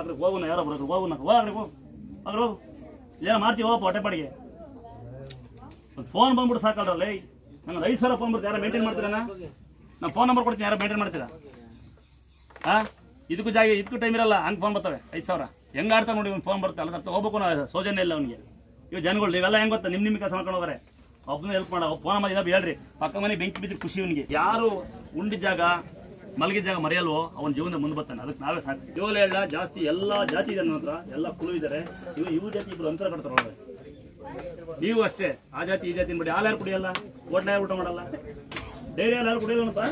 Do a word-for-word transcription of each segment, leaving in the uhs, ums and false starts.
ಹಾಕ್ರಿ ಹೋಗುನ ಯಾರೋ ಬರೋದು ಹೋಗುನ ಹೋಗ್ರಿ ಹೋಗು ಅದ್ರ ಹೋಗು ಏನೋ ಮಾಡ್ತೀವಿ ಹೋಗಪ್ಪ ಹೊಟ್ಟೆ ಪಾಡಿಗೆ ಒಂದು ಫೋನ್ ಬಂದ್ಬಿಟ್ಟು ಸಾಕಲ್ರಲ್ಲ ನಂಗೆ ಐದು ಸಾವಿರ ಫೋನ್ ಬರ್ತೀವಿ ಯಾರು ಮೇಂಟೈನ್ ಮಾಡ್ತೀರಾ ನಾನು ಫೋನ್ ನಂಬರ್ ಕೊಡ್ತೀನಿ ಯಾರು ಮೇಂಟೈನ್ ಮಾಡ್ತೀರಾ ಹಾಂ ಇದಕ್ಕೂ ಜಾಗ ಇದಕ್ಕೂ ಟೈಮ್ ಇರಲ್ಲ ಹಂಗೆ ಫೋನ್ ಬರ್ತವೆ ಐದು ಸಾವಿರ ಹೆಂಗೆ ಆಡ್ತಾ ನೋಡಿ ಒಂದು ಫೋನ್ ಬರುತ್ತೆ ಅಲ್ಲ ಹೋಗ್ಬೇಕು ನಾ ಸೌಜನ್ಯ ಇಲ್ಲ ಅವ್ನಿಗೆ ಇವು ಜನಗಳು ಇವೆಲ್ಲ ಹೆಂಗೆ ಗೊತ್ತಾ ನಿಮ್ಮ ನಿಮ್ಮ ಕೆಲಸ ಮಾಡ್ಕೊಂಡು ಹೋಗ್ರೆ ಒಬ್ಬನೇ ಹೆಲ್ಪ್ ಮಾಡೋ ಫೋನ್ ಮಾಡಿ ಇನ್ನೊಬ್ಬ ಹೇಳ್ರಿ ಪಕ್ಕ ಮನೆ ಬೆಂಕಿ ಬಿದ್ದು ಖುಷಿ ಅವನಿಗೆ ಯಾರು ಉಂಡಿದ ಜಾಗ ಮಲಗಿದ ಜಾಗ ಮರೆಯಲ್ವೋ ಅವನ ಜೀವನ ಮುಂದೆ ಬರ್ತಾನೆ ಅದಕ್ಕೆ ನಾವೇ ಸಾಕು ಜೋಲ ಹೇಳ ಜಾಸ್ತಿ ಎಲ್ಲ ಜಾತಿ ಇದೆ ನನ್ನ ಹತ್ರ ಎಲ್ಲ ಕುಳು ಇದ್ದಾರೆ ಇವು ಇವು ಜಾತಿ ಇಬ್ಬರು ಅಂತರ ಕಟ್ತಾರೆ ಒಳಗೆ ನೀವು ಅಷ್ಟೇ ಆ ಜಾತಿ ಈ ಜಾತಿ ಬಿಡಿ ಹಾಲು ಯಾರು ಕುಡಿಯಲ್ಲ ಹೋಟ್ಲ ಯಾರು ಊಟ ಮಾಡಲ್ಲ ಡೈರಿ ಹಾಲು ಯಾರು ಕುಡಿಯಲ್ಲಪ್ಪ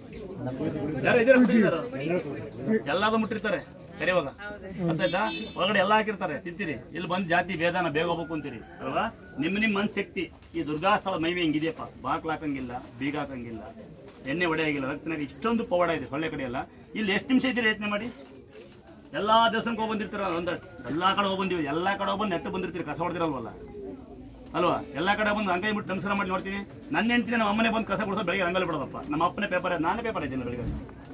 ಯಾರು ಇದ್ದಾರೆ ಮುಟ್ಟಿರ್ತಾರ ಎಲ್ಲಾದ್ರು ಮುಟ್ಟಿರ್ತಾರೆ ಕರೆಯುವಾಗ ಗೊತ್ತಾಯ್ತಾ ಒಳಗಡೆ ಎಲ್ಲ ಹಾಕಿರ್ತಾರೆ ತಿಂತೀರಿ ಇಲ್ಲಿ ಬಂದು ಜಾತಿ ಭೇದನ ಬೇಗ ಹೋಗ್ಬೇಕು ಅಂತೀರಿ ಅಲ್ವಾ ನಿಮ್ಮ ನಿಮ್ಮ ಮನ್ಸು ಶಕ್ತಿ ಈ ದುರ್ಗಾಸ್ಥಳ ಮೈವೆ ಹಿಂಗಿದೆಯಪ್ಪ ಬಾಕ್ಲು ಹಾಕಂಗಿಲ್ಲ ಬೀಗ ಹಾಕಂಗಿಲ್ಲ ಎಣ್ಣೆ ಹೊಡೆಯಾಗಿಲ್ಲ ರಕ್ತನಾಗ ಇಷ್ಟೊಂದು ಪವಾಡ ಇದೆ ಸೊಳ್ಳೆ ಕಡೆ ಎಲ್ಲ ಇಲ್ಲಿ ಎಷ್ಟು ನಿಮಿಷ ಇದ್ದೀರಿ ಯೋಚನೆ ಮಾಡಿ ಎಲ್ಲ ದೇವಸ್ಥಾನಕ್ಕೆ ಹೋಗಿ ಬಂದಿರ್ತೀರ ಒಂದು ಎಲ್ಲ ಕಡೆ ಹೋಗಿ ಬಂದಿವಿ ಎಲ್ಲ ಕಡೆ ಹೋಗಿ ಬಂದು ನೆಟ್ಟು ಬಂದಿರ್ತೀರಿ ಕಸ ಹೊಡೆದಿರಲ್ವಲ್ಲ ಅಲ್ವಾ ಎಲ್ಲ ಕಡೆ ಬಂದು ಅಂಗೈ ಬಿಟ್ಟು ನಮಸ್ಕಾರ ಮಾಡಿ ನೋಡ್ತೀನಿ ನನ್ನ ಹೆಂಡ್ತೀನಿ ನಮ್ಮ ಅಮ್ಮನೆ ಬಂದು ಕಸ ಕೊಡಿಸೋ ಬೆಳಗ್ಗೆ ರಂಗೋಲಿ ಬಿಡೋದಪ್ಪ ನಮ್ಮ ಅಪ್ಪನೇ ಪೇಪರ್ ನಾನೇ ಪೇಪರ್ ಇದ್ದೀನಿ ಬೆಳಗ್ಗೆ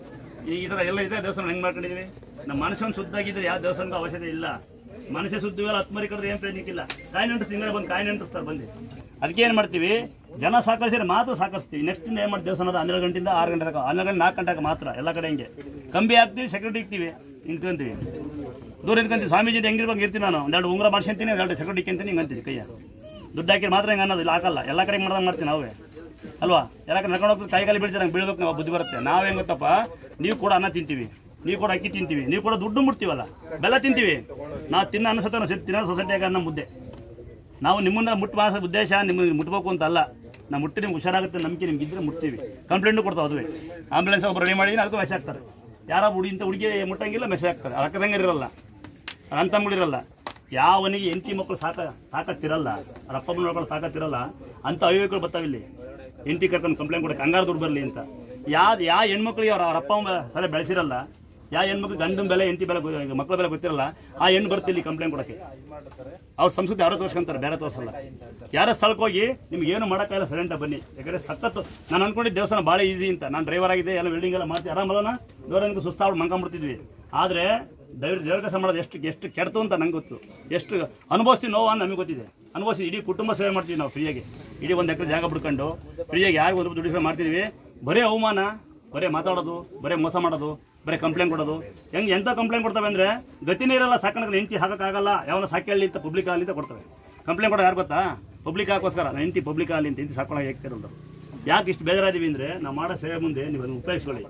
ಈ ಥರ ಎಲ್ಲ ಇದೆ ದೇವಸ್ಥಾನ ಹೆಂಗೆ ಮಾಡ್ಕೊಂಡಿದ್ದೀವಿ ನಮ್ಮ ಮನುಷ್ಯನ ಶುದ್ಧಾಗಿದ್ರೆ ಯಾವ ದೇವಸ್ಥಾನಕ್ಕೂ ಅವಶ್ಯಕತೆ ಇಲ್ಲ ಮನುಷ್ಯ ಶುದ್ಧವೆಲ್ಲ ಹತ್ತು ಮರಿ ಕಡಿದ್ರೆ ಏನು ಪ್ರಯೋಜನಕ್ಕಿಲ್ಲ ಕಾಯಿ ನೆಂಟು ತಿಂಗಳೇ ಬಂದು ಕಾಯಿ ನೆಂಟಿಸ್ತಾರೆ ಬಂದು ಅದಕ್ಕೆ ಏನು ಮಾಡ್ತೀವಿ ಜನ ಸಾಕರಿಸಿದ್ರೆ ಮಾತ್ರ ಸಾಕರಿಸ್ತೀವಿ ನೆಕ್ಸ್ಟಿಂದ ಏನು ಮಾಡಿ ದೇವಸ್ಥಾನ ಹನ್ನೆರಡು ಗಂಟೆಯಿಂದ ಆರು ಗಂಟೆ ತನಕ ಹನ್ನೆರಡು ಗಂಟೆ ನಾಲ್ಕು ಗಂಟೆಗೆ ಮಾತ್ರ ಎಲ್ಲ ಕಡೆ ಹಿಂಗೆ ಕಂಬಿ ಹಾಕ್ತೀವಿ ಸೆಕ್ಯೂರಿಟಿ ಇಕ್ತೀವಿ ನಿಂತ್ಕೊಂತೀವಿ ದೂರ ನಿಂತ್ಕೊಂತೀವಿ ಸ್ವಾಮೀಜಿ ಹೆಂಗಿರ್ಬೇಕು ಇರ್ತೀನಿ ನಾನು ಒಂದೆರಡು ಉಂಗುರ ಮಾಡ್ಸ್ಕೊಂತೀನಿ ಎರಡು ಸೆಕ್ಯೂರಿಟಿ ಅಂತೀನಿ ಹಿಂಗೆ ಅಂತೀವಿ ಕೈಯ ದುಡ್ಡು ಹಾಕಿದ್ರೆ ಮಾತ್ರ ಹಿಂಗೆ ಅನ್ನೋದು ಇಲ್ಲ ಹಾಕಲ್ಲ ಎಲ್ಲ ಕಡೆ ಮಾಡ್ದಂಗೆ ಮಾಡ್ತೀವಿ ನಾವೇ ಅಲ್ವಾ ಎಲ್ಲ ಕಡೆ ನಡ್ಕೊಂಡು ಹೋಗ್ತೀವಿ ಕೈ ಕಾಲಿ ಬೀಳ್ತೀವಿ ಹಂಗೆ ಬೀಳ್ಬೇಕು ನಾವು ಬುದ್ಧಿ ಬರುತ್ತೆ ನಾವು ಹೆಂಗೆ ಗೊತ್ತಪ್ಪ ನೀವು ಕೂಡ ಅನ್ನ ತಿಂತೀವಿ ನೀವು ಕೂಡ ಅಕ್ಕಿ ತಿಂತೀವಿ ನೀವು ಕೂಡ ದುಡ್ಡು ಮುಟ್ತೀವಲ್ಲ ಬೆಲ್ಲ ತಿಂತೀವಿ ನಾವು ತಿನ್ನ ಅನಿಸುತ್ತೆ ನಾವು ತಿನ್ನೋ ಸೊಸೈಟಿಯಾಗ ನಮ್ಮ ಮುದ್ದೆ ನಾವು ನಿಮ್ಮನ್ನ ಮುಟ್ಟು ಮಾಸ ಉದ್ದೇಶ ನಿಮಗೆ ಮುಟ್ಬೇಕು ಅಂತ ಅಲ್ಲ ನಾವು ಮುಟ್ಟಿ ನಿಮ್ಗೆ ಹುಷಾರಾಗುತ್ತೆ ನಂಬಿಕೆ ನಿಮ್ಗೆ ಇದ್ರೆ ಮುಟ್ತೀವಿ ಕಂಪ್ಲೇಂಟು ಕೊಡ್ತಾವೆ ಅದುವೇ ಆಂಬುಲೆನ್ಸ್ ಒಬ್ಬರು ರೆಡಿ ಮಾಡಿದ್ರೆ ಅದಕ್ಕೂ ಮೆಸೇಜ್ ಹಾಕ್ತಾರೆ ಯಾರೋ ಹುಡಿ ಇಂಥ ಹುಡುಗಿ ಮುಟ್ಟಂಗಿಲ್ಲ ಮೆಸೇಜ್ ಹಾಕ್ತಾರೆ ಅಕ್ಕದಂಗೆ ಇರಲ್ಲ ಅಂತಂಬಿಡಿರಲ್ಲ ಯಾವನಿಗೆ ಎಂಟಿ ಮಕ್ಕಳು ಸಾಕ ತಾಕತ್ತಿರಲ್ಲ ಅವ್ರ ಅಪ್ಪ ನೋಡ್ಕೊಂಡು ತಾಕತ್ತಿರಲ್ಲ ಅಂತ ಅವಿವೇಕಗಳು ಬರ್ತಾವೆ ಇಲ್ಲಿ ಎಂಟಿ ಕರ್ಕೊಂಡು ಕಂಪ್ಲೇಂಟ್ ಕೊಡೋಕೆ ಹಂಗಾರು ದುಡ್ಡು ಬರಲಿ ಅಂತ ಯಾವ್ದು ಯಾವ ಹೆಣ್ಮಕ್ಳಿಗೆ ಅವ್ರ ಅವ್ರ ಅಪ್ಪ ಸಲ ಬೆಳೆಸಿರಲ್ಲ ಯಾವ ಹೆಣ್ಮಕ್ಳು ಗಂಡನ ಬೆಲೆ ಎಂಟಿ ಬೆಲೆ ಮಕ್ಕಳ ಬೆಲೆ ಗೊತ್ತಿರಲ್ಲ ಆ ಹೆಣ್ಣು ಬರ್ತಿಲ್ಲಿ ಕಂಪ್ಲೇಂಟ್ ಕೊಡೋಕ್ಕೆ ಅವ್ರ ಸಂಸ್ಕೃತಿ ಯಾರೋ ತೋರ್ಸ್ಕೊಂತಾರೆ ಬೇರೆ ತೋರಿಸಲ್ಲ ಯಾರೋ ಸ್ಥಳಕ್ಕೆ ಹೋಗಿ ನಿಮ್ಗೆ ಏನು ಮಾಡೋಕ್ಕಾಗಲ್ಲ ಸೈಲೆಂಟಾಗಿ ಬನ್ನಿ ಯಾಕಂದರೆ ಸತ್ತತ್ತು ನಾನು ಅಂದ್ಕೊಂಡಿದ್ದೆ ದೇವಸ್ಥಾನ ಭಾಳ ಈಸಿ ಅಂತ ನಾನು ಡ್ರೈವರ್ ಆಗಿದೆ ಎಲ್ಲ ವೆಲ್ಡಿಂಗ್ ಎಲ್ಲ ಮಾಡ್ತೀವಿ ಆರಾಮಲ್ಲ ದೂರನಿಗೆ ಸುಸ್ತಾವ್ರು ಮಂಕೊಂಡ್ಬಿಡ್ತಿದ್ವಿ ಆದರೆ ದೈವ ದೇವ್ರ ಕೆಲಸ ಮಾಡೋದು ಎಷ್ಟು ಎಷ್ಟು ಕೆಡ್ತು ಅಂತ ನಂಗೆ ಗೊತ್ತು ಎಷ್ಟು ಅನುಭವಿಸ್ತೀವಿ ನೋವು ಅಂತ ನಮಗೆ ಗೊತ್ತಿದೆ ಅನುಭವಿಸಿ ಇಡೀ ಕುಟುಂಬ ಸೇವೆ ಮಾಡ್ತೀವಿ ನಾವು ಫ್ರೀಯಾಗಿ ಇಡೀ ಒಂದು ಎಕರೆ ಜಾಗ ಬಿಡ್ಕೊಂಡು ಫ್ರೀಯಾಗಿ ಯಾರಿಗೂ ಒಂದು ದುಡ್ಡು ಸೇವೆ ಮಾಡ್ತಿದ್ವಿ ಬರೀ ಅವಮಾನ ಬರೀ ಮಾತಾಡೋದು ಬರೀ ಮೋಸ ಮಾಡೋದು ಬರೀ ಕಂಪ್ಲೇಂಟ್ ಕೊಡೋದು ಹೆಂಗೆ ಎಂಥ ಕಂಪ್ಲೇಂಟ್ ಕೊಡ್ತವೆ ಅಂದರೆ ಗತಿನೇ ಇರಲ್ಲ ಸಾಕಣಕ್ಕೆ ಹೆಂಡತಿ ಹಾಕೋಕ್ಕಾಗಲ್ಲ ಯಾವನ ಸಾಕಿ ಅಂತ ಪಬ್ಲಿಕ್ ಆಗಲಿ ಅಂತ ಕೊಡ್ತವೆ ಕಂಪ್ಲೇಂಟ್ ಕೊಡೋದು ಯಾರು ಗೊತ್ತಾ ಪಬ್ಲಿಕ್ ಹಾಕೋಸ್ಕರ ನಾನು ಹೆಂಡತಿ ಪಬ್ಲಿಕ್ ಆಗಲಿ ಅಂತ ಹೆಂಡತಿ ಸಾಕೊಳ್ಳೋಕೆ ಹೇಳ್ತಿರೋದು ಯಾಕೆ ಇಷ್ಟು ಬೇಜಾರಾದೀವಿ ಅಂದರೆ ನಾವು ಮಾಡೋ ಸೇವೆ ಮುಂದೆ ನೀವು ಅದನ್ನು ಉಪಯೋಗಿಸ್ಕೊಳ್ಳಿ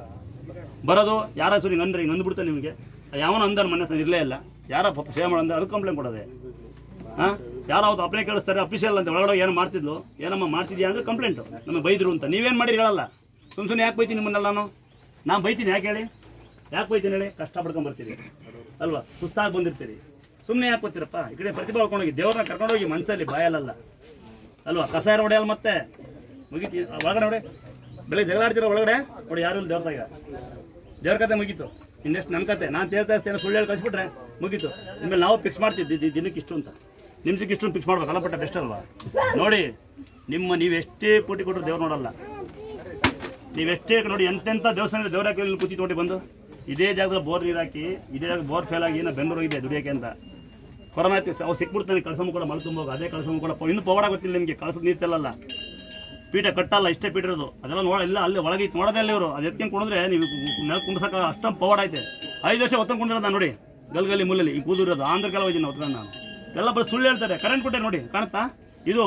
ಬರೋದು ಯಾರ ಸುರಿ ಹಿಂಗೆ ಅಂದ್ರೆ ಹಿಂಗೆ ಅಂದ್ಬಿಡ್ತಾನೆ ನಿಮಗೆ ಯಾವನ ಅಂದಾರ ಮನೆ ಹತ್ರ ಇರಲೇ ಇಲ್ಲ ಯಾರೋ ಸೇವೆ ಮಾಡಂದ್ರೆ ಅದಕ್ಕೆ ಕಂಪ್ಲೇಂಟ್ ಕೊಡೋದೆ ಹಾಂ ಯಾರೋ ಅವತ್ತು ಅಪ್ಲೈ ಕೇಳಿಸ್ತಾರೆ ಅಫಿಷಿಯಲ್ ಅಂತ ಒಳಗಡೆ ಏನು ಮಾಡ್ತಿದ್ಲು ಏನಮ್ಮ ಮಾಡ್ತಿದ್ಯಾ ಅಂದರೆ ಕಂಪ್ಲೇಂಟು ನಮಗೆ ಬೈದರು ಅಂತ ನೀವೇನು ಮಾಡಿ ಹೇಳಲ್ಲ ಸುಮ್ಮನೆ ಸುಮ್ಮನೆ ಯಾಕೆ ಬೈತೀನಿ ನಿಮ್ಮನ್ನೆಲ್ಲ ನಾನು ನಾನು ಬೈತೀನಿ ಯಾಕೆ ಹೇಳಿ ಯಾಕೆ ಬೈತೀನಿ ಹೇಳಿ ಕಷ್ಟ ಪಡ್ಕೊಂಬರ್ತೀರಿ ಅಲ್ವಾ ಸುಸ್ತಾಗಿ ಬಂದಿರ್ತೀರಿ ಸುಮ್ಮನೆ ಯಾಕೆ ಬರ್ತೀರಪ್ಪ ಈ ಕಡೆ ಪ್ರತಿಭೆ ಹೋಗಿ ದೇವ್ರನ್ನ ಕರ್ಕೊಂಡೋಗಿ ಮನಸ್ಸಲ್ಲಿ ಬಾಯಲ್ಲ ಅಲ್ವಾ ಕಸ ಯಾರು ಹೊಡೆಯಲ್ಲ ಮತ್ತೆ ಮುಗೀತಿ ಒಳಗಡೆ ನೋಡಿ ಬೆಳಗ್ಗೆ ಜಗಳ ಆಡ್ತಿರೋ ಒಳಗಡೆ ನೋಡಿ ಯಾರು ಇಲ್ಲ ದೇವ್ರದಾಗ ದೇವ್ರ ಕತೆ ಮುಗೀತು ಇನ್ನೆಷ್ಟು ನನ್ನ ಕತೆ ನಾನು ತೇಳ್ತಾ ಇರ್ತೇನೆ ಸುಳ್ಳು ಹೇಳಿ ಕಳಿಸ್ಬಿಟ್ರೆ ಮುಗೀತು ನಿಮ್ಮಲ್ಲಿ ನಾವು ಫಿಕ್ಸ್ ಮಾಡ್ತಿದ್ವಿ ದಿನಕ್ಕೆ ಇಷ್ಟು ಅಂತ ನಿಮ್ಸಕ್ಕೆ ಇಷ್ಟು ಫಿಕ್ಸ್ ಮಾಡ್ಬೇಕು ಅಲ್ಲಪಟ್ಟ ಬೆಸ್ಟ್ ಅಲ್ವಾ ನೋಡಿ ನಿಮ್ಮ ನೀವು ಎಷ್ಟೇ ಪೂಟಿ ಕೊಟ್ಟರು ದೇವ್ರು ನೋಡಲ್ಲ ನೀವೆಷ್ಟೇ ನೋಡಿ ಎಂತೆಂಥ ದೇವಸ್ಥಾನದಲ್ಲಿ ದೇವ್ರ ಹಾಕಿ ಕೂತಿ ನೋಡಿ ಬಂದು ಇದೇ ಜಾಗದಲ್ಲಿ ಬೋರ್ ನೀರು ಹಾಕಿ ಇದೇ ಜಾಗ ಬೋರ್ ಫೇಲ್ ಆಗಿ ನಾ ಬೆಂಗಳೂರು ಇದೆ ದುಡಿಯೋಕೆ ಅಂತ ಕೊರೋನಾ ಅವು ಸಿಕ್ಬಿಡ್ತಾನೆ ಕಳಸಮ ಕೂಡ ಮಳೆ ತುಂಬೋಗ ಅದೇ ಕಳಸಮ ಕೂಡ ಇನ್ನೂ ಪವಾಡ ಗೊತ್ತಿಲ್ಲ ನಿಮಗೆ ಕಳಸದ ನೀರು ಚೆಲ್ಲಲ್ಲ ಪೀಠ ಕಟ್ಟಲ್ಲ ಇಷ್ಟೇ ಪೀಠ ಇರೋದು ಅದೆಲ್ಲ ನೋಡ ಇಲ್ಲ ಅಲ್ಲಿ ಒಳಗೆ ನೋಡೋದೇ ಇಲ್ಲ ಇವರು ಅದು ಎತ್ಕೊಂಡು ಕುಣಿದ್ರೆ ನೀವು ನೆಲ ಕುಂಡ್ಸಕ್ಕೆ ಅಷ್ಟೊಂದು ಪವಾಡ ಐತೆ ಐದು ವರ್ಷ ಹೊತ್ತಂಗೆ ಕುಂಡಿರೋದು ನಾನು ನೋಡಿ ಗಲ್ಗಲ್ಲಿ ಮುಲ್ಲಲ್ಲಿ ಈ ಕೂದಿರೋದು ಆಂಧ್ರ ಕಾಲ ಹೋಗಿದ್ದೀನಿ ಹೊತ್ಕೊಂಡು ನಾನು ಎಲ್ಲ ಬರೀ ಸುಳ್ಳು ಹೇಳ್ತಾರೆ ಕರೆಂಟ್ ಕೊಟ್ಟೆ ನೋಡಿ ಕಾಣುತ್ತಾ ಇದು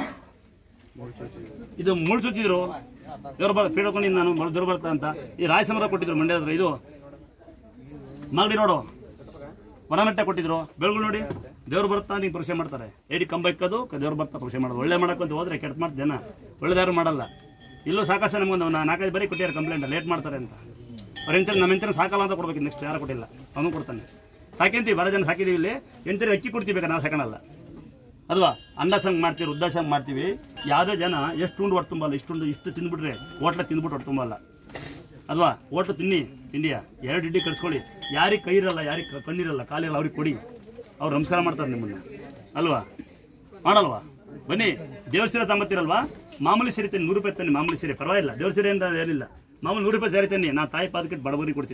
ಇದು ಮುಳ್ಳು ಚುಚ್ಚಿದ್ರು ದೇವ್ರು ಬರ್ ಪೀಡ್ಕೊಂಡಿದ್ದು ನಾನು ದೇವ್ರು ಬರ್ತಾ ಅಂತ ಈ ರಾಯಸಮರ ಕೊಟ್ಟಿದ್ರು ಮಂಡ್ಯ ಹತ್ರ ಇದು ಮಾಗಡಿ ರೋಡು ವನಮಟ್ಟೆ ಕೊಟ್ಟಿದ್ರು ಬೆಳಗುಳು ನೋಡಿ ದೇವ್ರು ಬರ್ತಾ ನೀವು ಪರೀಕ್ಷೆ ಮಾಡ್ತಾರೆ ಏಡಿ ಕಂಬ ಇಕ್ಕೋದು ದೇವ್ರು ಬರ್ತಾ ಪರೀಕ್ಷೆ ಮಾಡೋದು ಒಳ್ಳೆ ಮಾಡಕ್ಕಂತ ಹೋದ್ರೆ ಕೆಟ್ಟ ಮಾಡ್ತ ಜನ ಒಳ್ಳೆದಾರು ಮಾಡಲ್ಲ ಇಲ್ಲೂ ಸಾಕಷ್ಟು ನಮಗೊಂದು ನಾಲ್ಕೈದು ಬರೀ ಕೊಟ್ಟಿದ್ದಾರೆ ಕಂಪ್ಲೇಂಟ್ ಲೇಟ್ ಮಾಡ್ತಾರೆ ಅಂತ ಅವ್ರ ಎಂತ ನಮ್ಮ ಎಂತ ಸಾಕಲ್ಲ ಅಂತ ಕೊಡ್ಬೇಕು ನೆಕ್ಸ್ಟ್ ಯಾರು ಕೊಟ್ಟಿಲ್ಲ ಅವನು ಕೊಡ್ತಾನೆ ಸಾಕಂತೀವಿ ಬರೋ ಜನ ಸಾಕಿದೀವಿ ಇಲ್ಲಿ ಎಂಟರಿ ಅಕ್ಕಿ ಕೊಡ್ತೀವಿ ನಾವು ಸಾಕಣಲ್ಲ ಅಲ್ವಾ ಅಂಡಾಸಂಗ್ ಮಾಡ್ತೀವಿ ವೃದ್ಧಾಶ್ರಮ ಮಾಡ್ತೀವಿ ಯಾವುದೇ ಜನ ಎಷ್ಟು ಉಂಡು ಹೊಟ್ಟು ತುಂಬಲ್ಲ ಇಷ್ಟುಂಡು ಇಷ್ಟು ತಿಂದ್ಬಿಟ್ರೆ ಹೋಟ್ಲ ತಿಂದ್ಬಿಟ್ಟು ಹೊಟ್ಟು ತುಂಬಲ್ಲ ಅಲ್ವಾ ಹೋಟ್ಲು ತಿನ್ನಿ ತಿಂಡಿಯಾ ಎರಡು ಇಡ್ಲಿ ಕಳಿಸ್ಕೊಳ್ಳಿ ಯಾರಿಗೆ ಕೈ ಇರಲ್ಲ ಯಾರಿಗೆ ಕಣ್ಣಿರಲ್ಲ ಕಾಲಿರಲ್ಲ ಅವ್ರಿಗೆ ಕೊಡಿ ಅವ್ರು ನಮಸ್ಕಾರ ಮಾಡ್ತಾರೆ ನಿಮ್ಮನ್ನ ಅಲ್ವಾ ಮಾಡಲ್ವಾ ಬನ್ನಿ ದೇವ್ರ ಸೀರೆ ತಗೊಂಬತ್ತೀರಲ್ವಾ ಮಾಮೂಲಿ ಸೀರೆ ತನ್ನಿ ನೂರು ರೂಪಾಯಿ ತನ್ನಿ ಮಾಮೂಲಿ ಸೀರೆ ಪರವಾಗಿಲ್ಲ ದೇವ್ರ ಸೀರೆ ಅಂತ ಏನಿಲ್ಲ ಮಾಮೂಲಿ ನೂರು ರೂಪಾಯಿ ಸೀರೆ ತನ್ನಿ ನಾನು ತಾಯಿ ಪಾದಕ್ಕೆ ಬಡಬರಿ ಕೊಡ್ತೀನಿ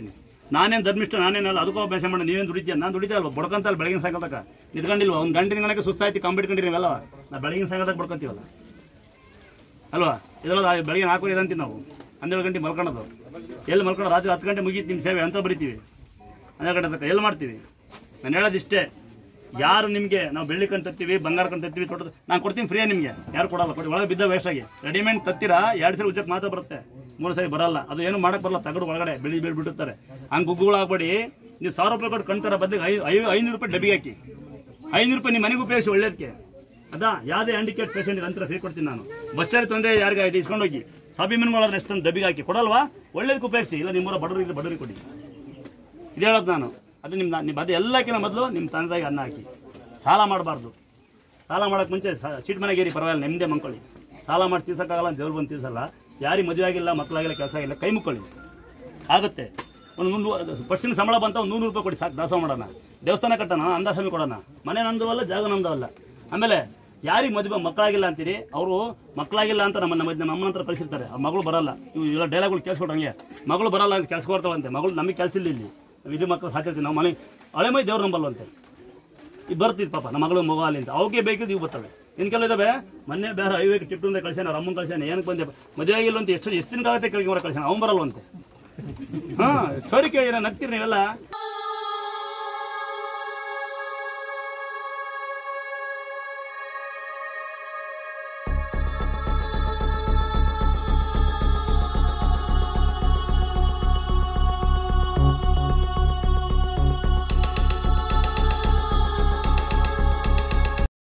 ನಾನೇನು ಧರ್ಮಿಷ್ಠ ನಾನೇನಲ್ಲ, ಅದಕ್ಕೂ ಅಭ್ಯಾಸ ಮಾಡಿ ನೀವೇನು ದುಡಿತೀಯ? ನಾನು ದುಡಿತಾ ಅಲ್ವ, ಬಡ್ಕೊಂತಲ್ಲ ಬೆಳಗಿನ ಸಾಯಂಕಾಲಕ್ಕ ನಿಂತ್ಕೊಂಡಿಲ್ವ? ಒಂದು ಗಂಟೆ ಗಣಕ್ಕೆ ಸುಸ್ತಾಯ್ತು ಕಂಬಿಟ್ಕೊಂಡಿರಿ ನೀವೆಲ್ಲ, ನಾ ಬೆಳಗಿನ ಸಾಯಂಕಾಲಕ್ಕೆ ಬಡ್ಕೊಂತೀವಲ್ಲ ಅಲ್ವಾ? ಇದೆಲ್ಲ ಬೆಳಗ್ಗೆ ನಾಲ್ಕು ಇದಂತೀವಿ ನಾವು, ಹನ್ನೆರಡು ಗಂಟೆ ಮಲ್ಕೊಳ್ಳೋದು. ಎಲ್ಲಿ ಮಲ್ಕೊಳ್ಳೋ? ರಾತ್ರಿ ಹತ್ತು ಗಂಟೆ ಮುಗೀತು ನಿಮ್ಮ ಸೇವೆ ಅಂತ ಬರಿತೀವಿ, ಹನ್ನೆರಡು ಗಂಟೆ ತನಕ ಎಲ್ಲಿ ಮಾಡ್ತೀವಿ? ನಾನು ಹೇಳೋದಿಷ್ಟೇ, ಯಾರು ನಿಮಗೆ ನಾವು ಬೆಳ್ಳಿ ಕಂಡು ತತ್ತೀವಿ, ಬಂಗಾರ ಕಂಡು ತತ್ತೀವಿ, ತೊಟ್ಟು ನಾನು ಕೊಡ್ತೀನಿ ಫ್ರೀ ನಿಮಗೆ, ಯಾರು ಕೊಡಲ್ಲ. ಕೊಡಿ, ಒಳಗೆ ಬಿದ್ದ ವೇಸ್ಟಾಗಿ ರೆಡಿಮೇಡ್ ತತ್ತೀರಾ, ಎರಡು ಸರಿ ಉಜ್ಜಕ್ಕೆ ಮಾತ್ರ ಬರುತ್ತೆ, ಮೂರು ಸರಿ ಬರಲ್ಲ. ಅದು ಏನು ಮಾಡಕ್ಕೆ ಬರಲ್ಲ, ತಗಡು ಒಳಗಡೆ ಬೆಳಿ ಬೆಳಿ ಬಿಡುತ್ತಾರೆ. ಹಂಗೆ ಗುಗ್ಗುಗಳಾಗ್ಬೇಡಿ. ನೀವು ಸಾವಿರ ರೂಪಾಯಿ ಕೊಟ್ಟು ಕಣ್ತಾರ ಬದಲಿಗೆ ಐ ಐ ಐನೂರು ರೂಪಾಯಿ ಡಬ್ಬಿಗೆ ಹಾಕಿ, ಐನೂರು ರೂಪಾಯಿ ನಿಮ್ಮ ಮನೆಗೆ ಉಪಯೋಗಿಸಿ ಒಳ್ಳೇದಕ್ಕೆ. ಅದಾ ಯಾವುದೇ ಹ್ಯಾಂಡಿಕ್ಯಾಪ್ ಪೇಷಂಟ್ ನಂತರ ಫ್ರೀ ಕೊಡ್ತೀನಿ ನಾನು. ಬಸ್ಸಲ್ಲಿ ತೊಂದರೆ ಯಾರಿಗೆ ಇದು ಇಸ್ಕೊಂಡೋಗಿ ಸಾಬಿಮನ್ಗಳನ್ನ ಎಷ್ಟೊಂದು ಡಬ್ಬಿಗೆ ಹಾಕಿ ಕೊಡಲ್ವಾ? ಒಳ್ಳೇದಕ್ಕೆ ಉಪಯೋಗಿಸಿ. ಇಲ್ಲ ನಿಮ್ಮೂರ ಬಡವರಿಗೆ ಬಡವರಿಗೆ ಕೊಡಿ. ಇದು ಹೇಳೋದು ನಾನು. ಅದು ನಿಮ್ಮ ನಿಮ್ಮ ಅದು ಎಲ್ಲಕ್ಕಿಂತ ಮೊದಲು ನಿಮ್ಮ ತಂದೆಗೆ ಅನ್ನ ಹಾಕಿ. ಸಾಲ ಮಾಡಬಾರ್ದು. ಸಾಲ ಮಾಡೋಕ್ಕೆ ಮುಂಚೆ ಸೀಟ್ ಮನೆಗೆ ಏರಿ ಪರವಾಗಿಲ್ಲ, ನೆಮ್ಮದಿ ಮಂಕೊಳ್ಳಿ. ಸಾಲ ಮಾಡಿ ತೀರ್ಸೋಕ್ಕಾಗಲ್ಲ, ದೇವ್ರು ಬಂದು ತೀರ್ಸಲ್ಲ. ಯಾರಿಗೆ ಮದುವೆ ಆಗಿಲ್ಲ, ಮಕ್ಕಳಾಗಿಲ್ಲ, ಕೆಲಸ ಆಗಿಲ್ಲ, ಕೈ ಮುಕ್ಕೊಳ್ಳಿ, ಆಗುತ್ತೆ. ಒಂದು ನೂರು ಪರ್ಸೆಂಟ್ ಸಂಬಳ ಬಂತ ಒಂದು ನೂರು ರೂಪಾಯಿ ಕೊಡಿ ಸಾಕು, ದಾಸೋಹ ಮಾಡೋಣ, ದೇವಸ್ಥಾನ ಕಟ್ಟೋಣ, ಅಂದಾಸ್ವಾಮಿ ಕೊಡೋಣ. ಮನೆ ನಂದು ಅಲ್ಲ, ಜಾಗ ನಮ್ದು ಅಲ್ಲ. ಆಮೇಲೆ ಯಾರಿಗೆ ಮದುವೆ ಮಕ್ಕಳಾಗಿಲ್ಲ ಅಂತೀರಿ, ಅವರು ಮಕ್ಕಳಾಗಿಲ್ಲ ಅಂತ ನಮ್ಮ ನಮ್ಮ ನಮ್ಮ ಅಮ್ಮನ ಹತ್ರ ಕಳಿಸಿರ್ತಾರೆ. ಆ ಮಗಳು ಬರಲ್ಲ. ಇವು ಎಲ್ಲ ಡೈಲಾಗ್ಗಳು ಕೇಳಿಸ್ಕೊಟ್ಟಂಗೆ, ಮಗಳು ಬರಲ್ಲ ಅಂತ ಕೆಲಸ ಕೊಡ್ತಾವಂತೆ. ಮಗಳು ನಮಗೆ ಕೆಲಸ ಇಲ್ಲ ಇಲ್ಲಿ, ಇದು ಮಕ್ಕಳು ಸಾಕಿರ್ತೀವಿ ನಾವು. ಮನೆ ಹಳೆ ಮೈ ದೇವ್ರು ನಂಬಲ್ವಂತೆ. ಇದು ಬರ್ತಿದ್ದು ಪಾಪ ನಮ್ಮ ಮಗಳು ಮಗು ಅಲ್ಲಿ ಅಂತ, ಅವಕ್ಕೆ ಬೇಕಿದ್ದು ಇವು ಬರ್ತವೆ. ಇನ್ನು ಕೆಲವು ಇದಾವೆ, ಮೊನ್ನೆ ಬೇರೆ ಐವೇಗೆ ಟಿಪ್ಟುಂದ ಕಳ್ಸ್ಯಾನ, ಅವ್ರ ಅಮ್ಮನ ಕಳ್ಸ್ಯಾನ, ಏನಕ್ಕೆ ಬಂದೆ ಮದುವೆ ಆಗಿಲ್ಲ ಅಂತ ಎಷ್ಟು ಎಷ್ಟು ದಿನ ಆಗುತ್ತೆ ಕೇಳಿ ಕಳ್ಸ್ಯಾನ, ಅವ್ನು ಬರಲ್ವಂತೆ. ಹಾಂ ಸರಿ ಕೇಳಿದ್ರೆ ನಗ್ತೀರಿ ನೀವೆಲ್ಲ.